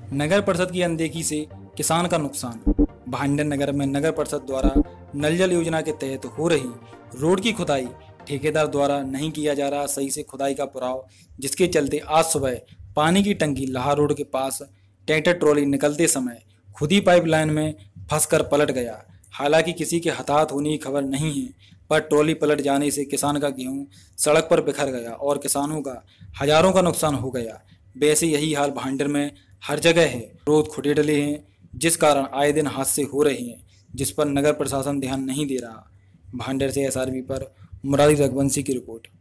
नगर परिषद की अनदेखी से किसान का नुकसान। भांडर नगर में नगर परिषद द्वारा नल जल योजना के तहत हो रही रोड की खुदाई ठेकेदार द्वारा नहीं किया जा रहा सही से खुदाई का पुराव, जिसके चलते आज सुबह पानी की टंकी लाहा रोड के पास ट्रैक्टर ट्रॉली निकलते समय खुदी पाइपलाइन में फंसकर पलट गया। हालांकि किसी के हताहत होने की खबर नहीं है, पर ट्रॉली पलट जाने से किसान का गेहूं सड़क पर बिखर गया और किसानों का हजारों का नुकसान हो गया। वैसे यही हाल भांडर में हर जगह है। रोड खुदे डले हैं, जिस कारण आए दिन हादसे हो रहे हैं, जिस पर नगर प्रशासन ध्यान नहीं दे रहा। भांडर से एसआरबी पर मुरारी रघुवंशी की रिपोर्ट।